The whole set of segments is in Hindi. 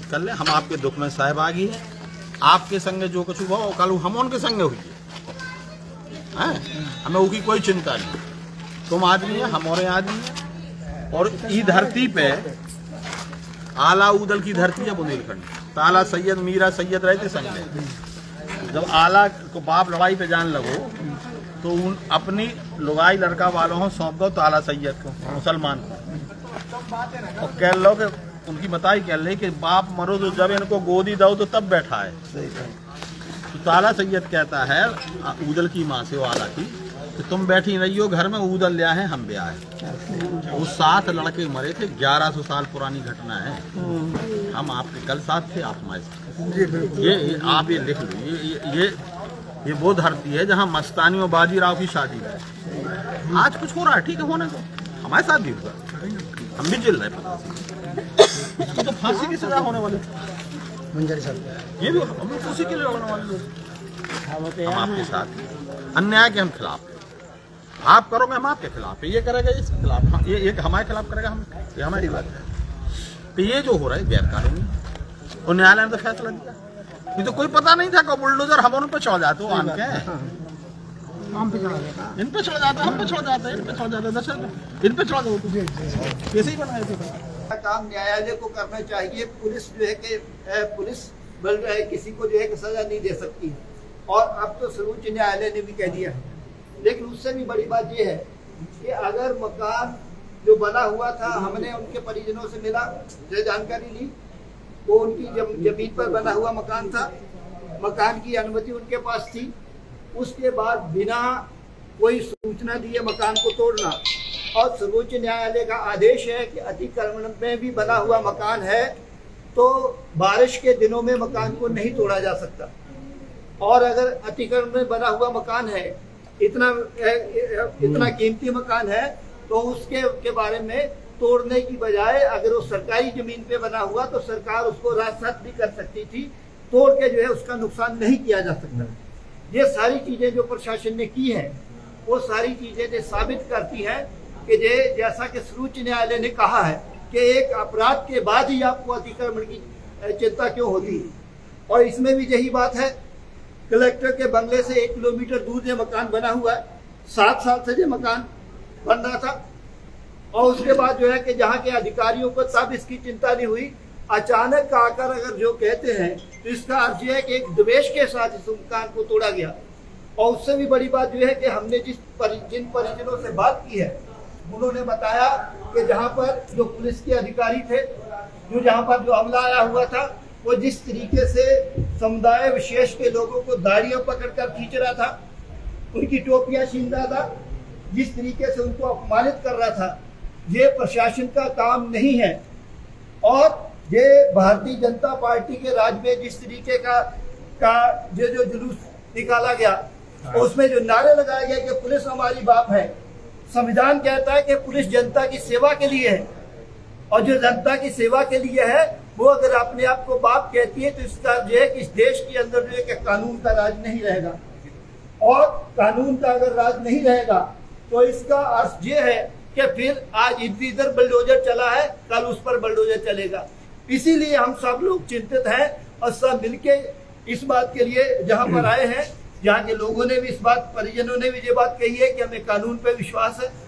कर ले, हम आपके दुख में सहभागी हैं। आपके संगे जो कुछ हुआ वो कल हम उनके संगे हुई है, हमें उसकी कोई चिंता नहीं। तुम आदमी है, हमारे आदमी है। और ई धरती पे आला उदल की धरती है बुंदेलखंड। ताला सैयद मीरा सैयद रहते संगे। जब आला को बाप लड़ाई पे जान लगो तो उन अपनी लुगाई लड़का वालों को सौंप दो ताला सैयद को, मुसलमान को, और कह लो कि उनकी बताई कह ले कि बाप मरो तो जब इनको गोदी दो तो तब बैठा है। तो ताला सैयद कहता है उदल की माँ से, वो आला की, कि तुम बैठी रही हो घर में, उदल लिया है हम ब्याह है। वो 7 लड़के मरे थे, 1100 साल पुरानी घटना है। हम आपके कल साथ थे, आप हमारे साथ। ये आप ये लिख लो, ये वो धरती है जहाँ मस्तानी और बाजीराव की शादी है। आज कुछ हो रहा है, ठीक है, होने दो, हमारे साथ भी हुआ, हम भी चिल रहे हैं। इसकी तो फांसी की सजा होने वाली, ये भी हम उसी के लिए होने वाले लोग। हम आपके साथ, अन्याय के हम खिलाफ, आप करोगे हम आपके खिलाफ, ये करेगा इसके खिलाफ, ये हमारे खिलाफ करेगा हम, ये हमारी बात है। तो ये जो हो रहा है गैर कानूनी, और न्यायालय ने तो फैसला दिया। ये तो कोई पता नहीं था कि बुलडोजर हम उन पे चढ़ जाते, वो आन के इन पे चढ़ जाता, हम पे चढ़ जाता, इन पे चढ़ जाता, दशरथ इन पे चढ़ जाओ, तुझे कैसे ही बनाए थे। काम न्यायालय को करना चाहिए। पुलिस जो है कि पुलिस बल रहे किसी को जो है कि सजा नहीं दे सकती, और अब तो सर्वोच्च न्यायालय ने भी कह दिया है। लेकिन उससे भी बड़ी बात यह है कि अगर मकान जो बना हुआ था, हमने उनके परिजनों से मिला, जो जानकारी ली, वो उनकी जमीन पर बना हुआ मकान था, मकान की अनुमति उनके पास थी। उसके बाद बिना कोई सूचना दिए मकान को तोड़ना, और सर्वोच्च न्यायालय का आदेश है कि अतिक्रमण में भी बना हुआ मकान है तो बारिश के दिनों में मकान को नहीं तोड़ा जा सकता। और अगर अतिक्रमण में बना हुआ मकान है, इतना कीमती मकान है, तो उसके के बारे में तोड़ने की बजाय अगर वो सरकारी जमीन पे बना हुआ तो सरकार उसको राजसात भी कर सकती थी, तोड़ के जो है उसका नुकसान नहीं किया जा सकता। ये सारी चीजें जो प्रशासन ने की हैं, वो सारी चीजें जो साबित करती हैं कि जैसा कि सर्वोच्च न्यायालय ने कहा है कि एक अपराध के बाद ही आपको अतिक्रमण की चिंता क्यों होती है। और इसमें भी यही बात है, कलेक्टर के बंगले से 1 किलोमीटर दूर जो मकान बना हुआ है, 7 साल से जो मकान बन रहा था, और उसके बाद जो है कि जहाँ के अधिकारियों को तब इसकी चिंता नहीं हुई, अचानक आकर अगर जो कहते हैं तो इसका अर्थ यह है कि एक द्वेष के साथ इस मकान को तोड़ा गया। और उससे भी बड़ी बात जो है कि हमने जिन परिजनों से बात की है, उन्होंने बताया कि जहाँ पर जो पुलिस के अधिकारी थे, जहाँ पर जो अमला आया हुआ था, वो जिस तरीके से समुदाय विशेष के लोगों को दाढ़ियां पकड़कर खींच रहा था, उनकी टोपियां छीन रहा था, जिस तरीके से उनको अपमानित कर रहा था, ये प्रशासन का काम नहीं है। और ये भारतीय जनता पार्टी के राज में जिस तरीके का जो जुलूस निकाला गया, उसमें जो नारे लगाए गए कि पुलिस हमारी बाप है, संविधान कहता है कि पुलिस जनता की सेवा के लिए है, और जो जनता की सेवा के लिए है वो अगर अपने आप को बाप कहती है तो इसका जो है कि इस देश के अंदर जो है कि कानून का राज नहीं रहेगा। और कानून का अगर राज नहीं रहेगा तो इसका अर्थ ये है कि फिर आज इधर बुलडोजर चला है, कल उस पर बुलडोजर चलेगा। इसीलिए हम सब लोग चिंतित हैं और सब मिलके इस बात के लिए जहां पर आए हैं, जहां के लोगों ने भी इस बात, परिजनों ने भी ये बात कही है कि हमें कानून पर विश्वास है,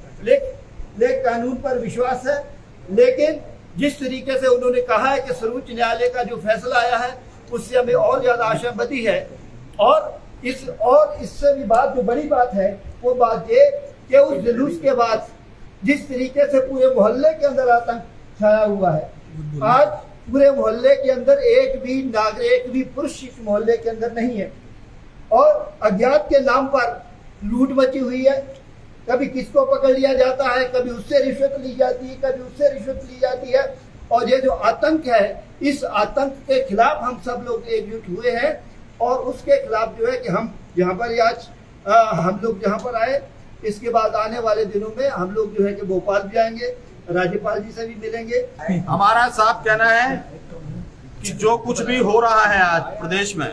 लेकिन कानून पर विश्वास है, लेकिन जिस तरीके से उन्होंने कहा है कि सर्वोच्च न्यायालय का जो फैसला आया है उससे हमें और ज्यादा आशा बधी है। और इससे भी बात जो बड़ी बात है वो बात ये कि उस जुलूस के बाद जिस तरीके से पूरे मोहल्ले के अंदर आतंक छाया हुआ है, आज पूरे मोहल्ले के अंदर एक भी पुरुष इस मोहल्ले के अंदर नहीं है, और अज्ञात के नाम पर लूट मची हुई है। कभी किसको पकड़ लिया जाता है, कभी उससे रिश्वत ली जाती है, कभी उससे रिश्वत ली जाती है। और ये जो आतंक है, इस आतंक के खिलाफ हम सब लोग एकजुट हुए हैं, और उसके खिलाफ जो है कि हम यहाँ पर आज हम लोग जहाँ पर आए, इसके बाद आने वाले दिनों में हम लोग जो है कि भोपाल भी आएंगे, राज्यपाल जी से भी मिलेंगे। हमारा साफ कहना है कि जो कुछ भी हो रहा है आज प्रदेश में,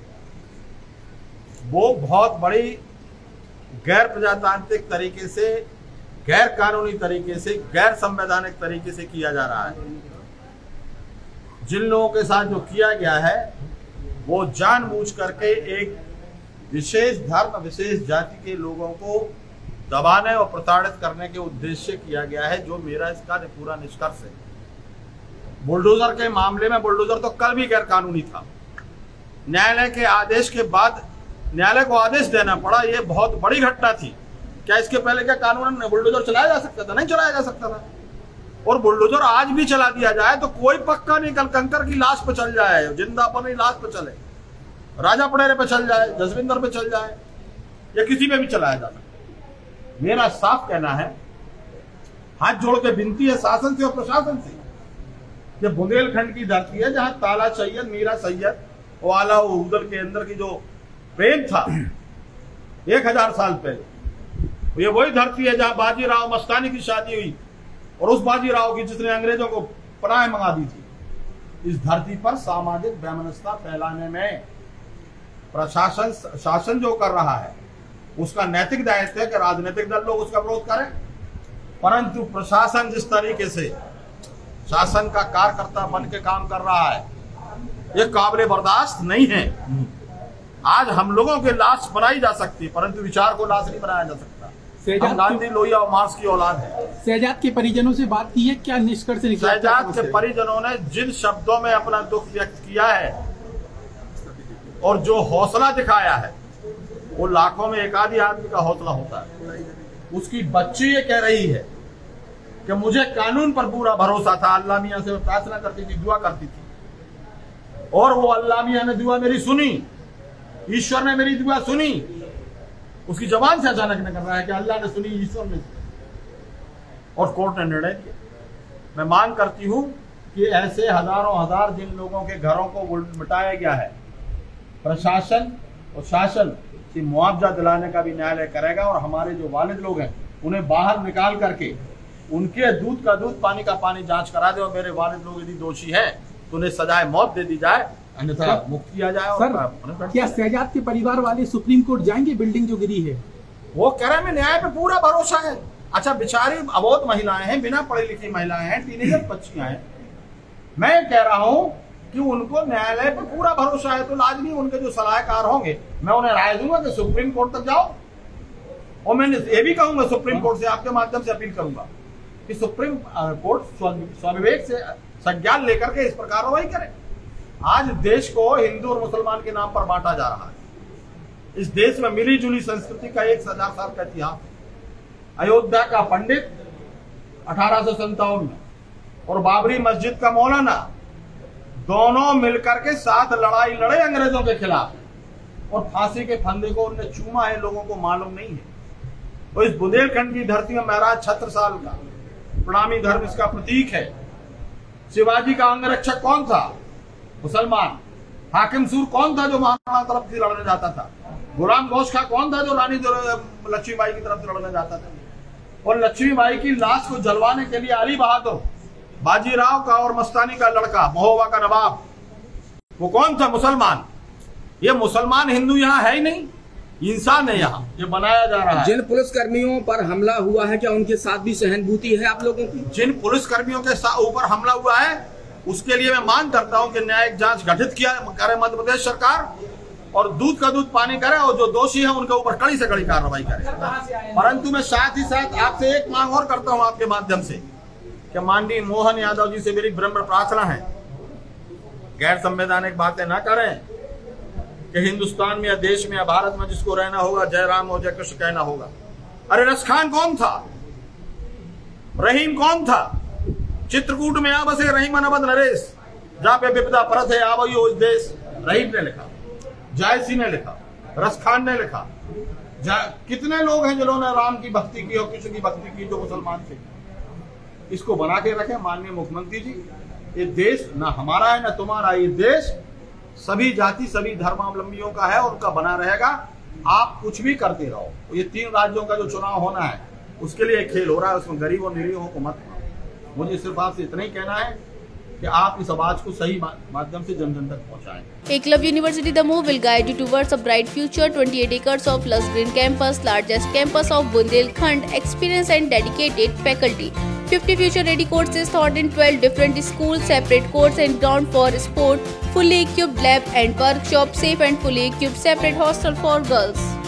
वो बहुत बड़ी गैर प्रजातांत्रिक तरीके से, गैर कानूनी तरीके से, गैर संवैधानिक तरीके से किया जा रहा है। जिन लोगों के साथ जो किया गया है वो जानबूझ करके एक विशेष धर्म, विशेष जाति के लोगों को दबाने और प्रताड़ित करने के उद्देश्य से किया गया है, जो मेरा इसका पूरा निष्कर्ष है। बुलडोजर के मामले में बुलडोजर तो कल भी गैर कानूनी था। न्यायालय के आदेश के बाद न्यायालय को आदेश देना पड़ा, ये बहुत बड़ी घटना थी। क्या इसके पहले क्या कानूनन बुलडोजर चलाया जा सकता था? नहीं चलाया जा सकता था। और बुलडोजर आज भी चला दिया जाए तो कोई पक्का नहीं, कल कंकर की लाश पे चल जाए, जिंदा पर नहीं लाश पे चले, राजा पड़ेरे पे चल जाए, जसविंदर पे चल जाए, या किसी पे भी चलाया जा सकता। मेरा साफ कहना है, हाथ जोड़ के विनती है शासन से और प्रशासन से, कि बुंदेलखंड की धरती है जहां ताला सैयद, मीरा सैयद, वाला उदल के अंदर की जो प्रेम था 1000 साल पहले, ये वही धरती है जहां बाजीराव मस्तानी की शादी हुई, और उस बाजीराव की जिसने अंग्रेजों को पनाह मंगा दी थी। इस धरती पर सामाजिक वैमनस्यता फैलाने में प्रशासन, शासन जो कर रहा है उसका नैतिक दायित्व है कि राजनीतिक दल लोग उसका विरोध करें, परंतु प्रशासन जिस तरीके से शासन का कार्यकर्ता बन के काम कर रहा है, ये काबिल बर्दाश्त नहीं है। आज हम लोगों के लाश बनाई जा सकती है, परंतु विचार को लाश नहीं बनाया जा सकता। हम गांधी, लोहिया और मार्क्स की औलाद है। शहजाद के परिजनों से बात की है, क्या निष्कर्ष निकला? शहजाद के परिजनों ने जिन शब्दों में अपना दुख व्यक्त किया है और जो हौसला दिखाया है, वो लाखों में एक आधी आदमी का हौसला होता है। उसकी बच्ची ये कह रही है कि मुझे कानून पर पूरा भरोसा था, अल्लाह मियां से प्रार्थना करती थी, दुआ करती थी, और वो अल्लाह मियां ने दुआ मेरी सुनी, ईश्वर ने मेरी दुआ सुनी। उसकी जबान से अचानक न कर रहा है कि अल्लाह ने सुनी, ईश्वर ने सुनी, और कोर्ट ने निर्णय दिया। मैं मांग करती हूं कि ऐसे हजारों हजार जिन लोगों के घरों को मिटाया गया है, प्रशासन और शासन से मुआवजा दिलाने का भी न्यायालय करेगा, और हमारे जो वालिद लोग हैं उन्हें बाहर निकाल करके उनके दूध का दूध, पानी का पानी जांच करा दे, और मेरे वालिद लोग यदि दोषी है तो उन्हें सजाए मौत दे दी जाए, अन्यथा मुक्त किया जाए। सर, क्या शहजाद के परिवार वाले सुप्रीम कोर्ट जाएंगे? बिल्डिंग जो गिरी है वो कह रहे हैं न्याय पे पूरा भरोसा है। अच्छा, बेचारी अबोध महिलाएं हैं, बिना पढ़ी लिखी महिलाएं हैं, टीनेजर बच्चियां हैं। मैं कह रहा हूं कि उनको न्यायालय पे पूरा भरोसा है, तो लाजमी उनके जो सलाहकार होंगे, मैं उन्हें राय दूंगा कि सुप्रीम कोर्ट तक जाओ। और मैं ये भी कहूंगा, सुप्रीम कोर्ट से आपके माध्यम से अपील करूंगा कि सुप्रीम कोर्ट स्वविवेक से संज्ञान लेकर के इस पर कार्रवाई करे। आज देश को हिंदू और मुसलमान के नाम पर बांटा जा रहा है। इस देश में मिली जुली संस्कृति का 1000 साल का इतिहास है। अयोध्या का पंडित 1857 में और बाबरी मस्जिद का मौलाना दोनों मिलकर के साथ लड़ाई लड़े अंग्रेजों के खिलाफ, और फांसी के फंदे को उन्होंने चूमा है, लोगों को मालूम नहीं है। तो इस बुंदेलखंड की धरती में महाराज छत्रसाल का प्रणामी धर्म इसका प्रतीक है। शिवाजी का अंगरक्षक कौन था? मुसलमान। हाकिम सूर कौन था जो महाराणा तरफ से लड़ने जाता था? गुलाम घोष खा कौन था जो रानी लक्ष्मीबाई की तरफ से लड़ने जाता था? और लक्ष्मीबाई की लाश को जलवाने के लिए अली बहादुर, बाजीराव का और मस्तानी का लड़का, महोबा का नवाब, वो कौन था? मुसलमान। ये मुसलमान हिंदू यहाँ है ही नहीं, इंसान है यहाँ, ये बनाया जा रहा है। जिन पुलिसकर्मियों पर हमला हुआ है, क्या उनके साथ भी सहानुभूति है आप लोगों की? जिन पुलिसकर्मियों के ऊपर हमला हुआ है, उसके लिए मैं मांग करता हूं कि न्यायिक जांच गठित किया करे मध्य प्रदेश सरकार, और दूध का दूध पानी करे, और जो दोषी है उनके ऊपर कड़ी से कड़ी कार्रवाई करे। परंतु मैं साथ ही साथ आपसे एक मांग और करता हूं आपके माध्यम से, कि माननीय मोहन यादव जी से मेरी विनम्र प्रार्थना है, गैर संवैधानिक बातें ना करें कि हिंदुस्तान में या देश में या भारत में जिसको रहना होगा जय राम हो जय कृष्ण कहना होगा। अरे रसखान कौन था? रहीम कौन था? चित्रकूट में आ बसे रहीम अनबद नरेश, जहां पे विपदा परत है आवयो इस देश। रहीम ने लिखा, जायसी ने लिखा, रसखान ने लिखा। कितने लोग हैं जिन्होंने राम की भक्ति की और कृष्ण की भक्ति की जो मुसलमान थे? इसको बना के रखें माननीय मुख्यमंत्री जी। ये देश ना हमारा है ना तुम्हारा, ये देश सभी जाति सभी धर्मावलंबियों का है और उनका बना रहेगा। आप कुछ भी करते रहो। ये 3 राज्यों का जो चुनाव होना है उसके लिए खेल हो रहा है, उसमें गरीब और निरीहों को मत। मुझे सिर्फ आपसे इतना ही कहना है कि आप इस आवाज को सही माध्यम से जन जन तक पहुंचाएं। Eklavya University The Move will guide you towards a bright future. 28 acres of lush green campus, largest campus of Bundelkhand, experienced and dedicated faculty, 50 future-ready courses taught in 12 different schools, separate courts and ground for sport, fully equipped lab and workshop, safe and fully equipped separate hostel for girls.